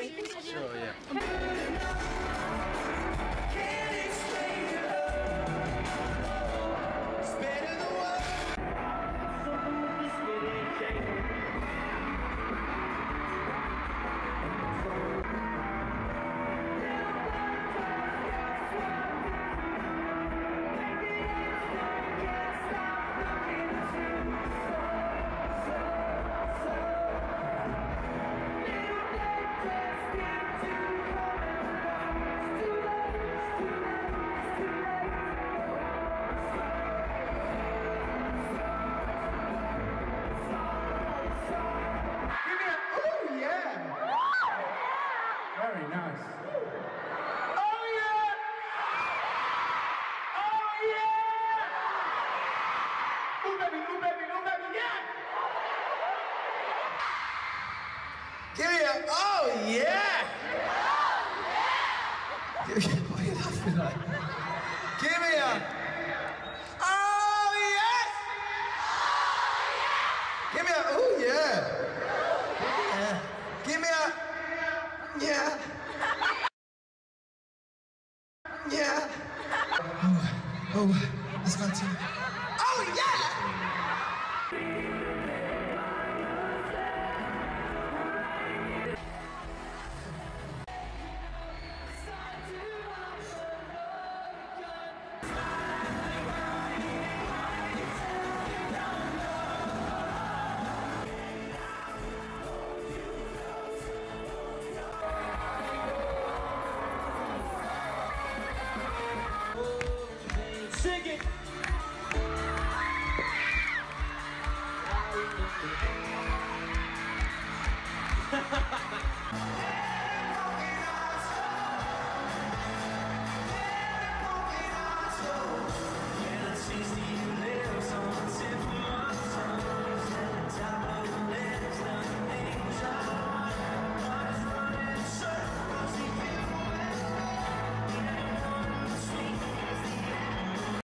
Sure, yeah. Very nice. Oh yeah! Oh yeah! Ooh baby, yeah! Give me a, oh yeah! Give me a, what are you laughing at? Give me a, oh yes! Give me a, oh yeah! Yeah. Give me a, yeah.